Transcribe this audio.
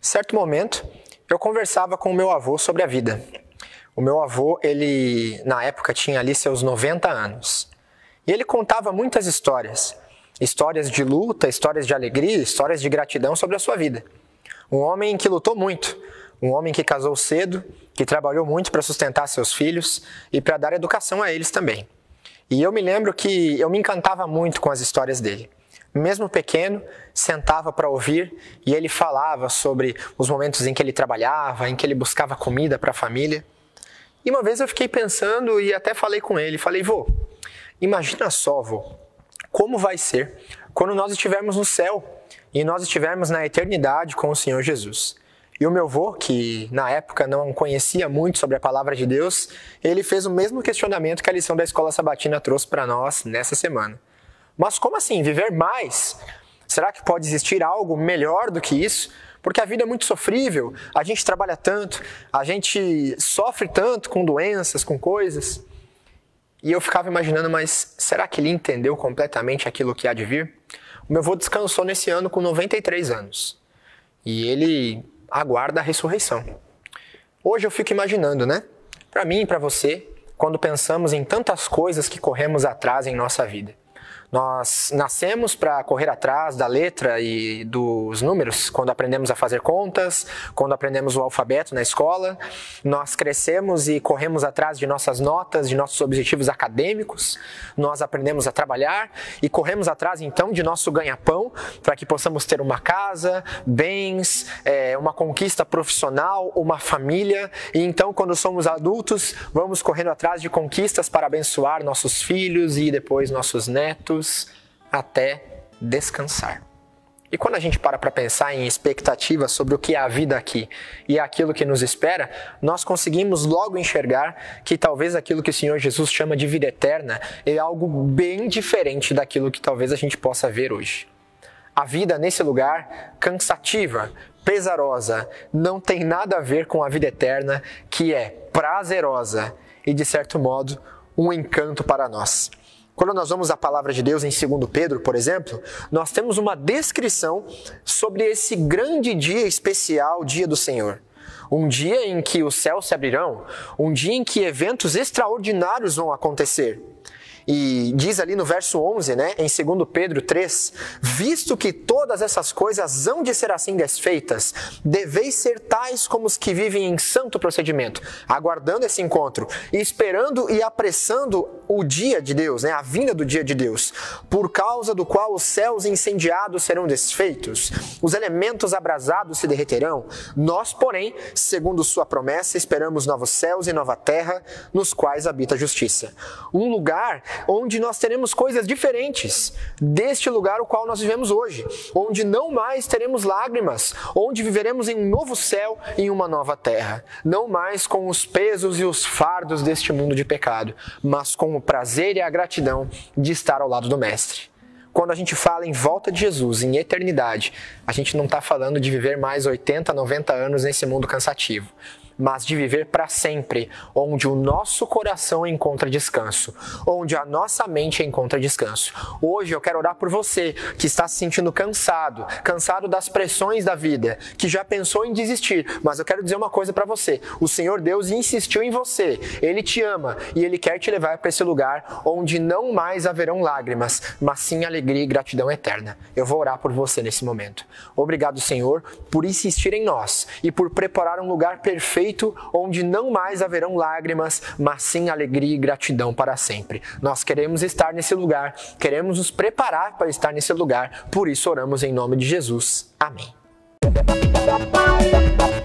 Certo momento, eu conversava com o meu avô sobre a vida. O meu avô, ele na época tinha ali seus 90 anos. E ele contava muitas histórias. Histórias de luta, histórias de alegria, histórias de gratidão sobre a sua vida. Um homem que lutou muito, um homem que casou cedo, que trabalhou muito para sustentar seus filhos e para dar educação a eles também. E eu me lembro que eu me encantava muito com as histórias dele. Mesmo pequeno, sentava para ouvir e ele falava sobre os momentos em que ele trabalhava, em que ele buscava comida para a família. E uma vez eu fiquei pensando e até falei com ele, falei, vô, imagina só, vô, como vai ser quando nós estivermos no céu e nós estivermos na eternidade com o Senhor Jesus. E o meu avô, que na época não conhecia muito sobre a palavra de Deus, ele fez o mesmo questionamento que a lição da Escola Sabatina trouxe para nós nessa semana. Mas como assim? Viver mais? Será que pode existir algo melhor do que isso? Porque a vida é muito sofrível, a gente trabalha tanto, a gente sofre tanto com doenças, com coisas. E eu ficava imaginando, mas será que ele entendeu completamente aquilo que há de vir? O meu avô descansou nesse ano com 93 anos. E ele aguarda a ressurreição. Hoje eu fico imaginando, né? Para mim e para você, quando pensamos em tantas coisas que corremos atrás em nossa vida. Nós nascemos para correr atrás da letra e dos números, quando aprendemos a fazer contas, quando aprendemos o alfabeto na escola. Nós crescemos e corremos atrás de nossas notas, de nossos objetivos acadêmicos. Nós aprendemos a trabalhar e corremos atrás, então, de nosso ganha-pão, para que possamos ter uma casa, bens, uma conquista profissional, uma família. E então, quando somos adultos, vamos correndo atrás de conquistas para abençoar nossos filhos e depois nossos netos, até descansar. E quando a gente para pensar em expectativas sobre o que é a vida aqui e aquilo que nos espera, nós conseguimos logo enxergar que talvez aquilo que o Senhor Jesus chama de vida eterna é algo bem diferente daquilo que talvez a gente possa ver hoje. A vida nesse lugar, cansativa, pesarosa, não tem nada a ver com a vida eterna, que é prazerosa e, de certo modo, um encanto para nós. Quando nós vamos à palavra de Deus em 2 Pedro, por exemplo, nós temos uma descrição sobre esse grande dia especial, dia do Senhor. Um dia em que os céus se abrirão, um dia em que eventos extraordinários vão acontecer. E diz ali no verso 11, né, em 2 Pedro 3, visto que todas essas coisas hão de ser assim desfeitas, deveis ser tais como os que vivem em santo procedimento, aguardando esse encontro, e esperando e apressando o dia de Deus, né, a vinda do dia de Deus, por causa do qual os céus incendiados serão desfeitos, os elementos abrasados se derreterão. Nós, porém, segundo sua promessa, esperamos novos céus e nova terra, nos quais habita a justiça. Um lugar onde nós teremos coisas diferentes deste lugar o qual nós vivemos hoje, onde não mais teremos lágrimas, onde viveremos em um novo céu e em uma nova terra, não mais com os pesos e os fardos deste mundo de pecado, mas com o prazer e a gratidão de estar ao lado do Mestre. Quando a gente fala em volta de Jesus, em eternidade, a gente não está falando de viver mais 80, 90 anos nesse mundo cansativo, mas de viver para sempre, onde o nosso coração encontra descanso, onde a nossa mente encontra descanso. Hoje eu quero orar por você que está se sentindo cansado das pressões da vida, que já pensou em desistir, mas eu quero dizer uma coisa para você, o Senhor Deus insistiu em você, Ele te ama e Ele quer te levar para esse lugar onde não mais haverão lágrimas, mas sim alegria e gratidão eterna. Eu vou orar por você nesse momento. Obrigado, Senhor, por insistir em nós e por preparar um lugar perfeito onde não mais haverão lágrimas, mas sim alegria e gratidão para sempre. Nós queremos estar nesse lugar, queremos nos preparar para estar nesse lugar, por isso oramos em nome de Jesus. Amém.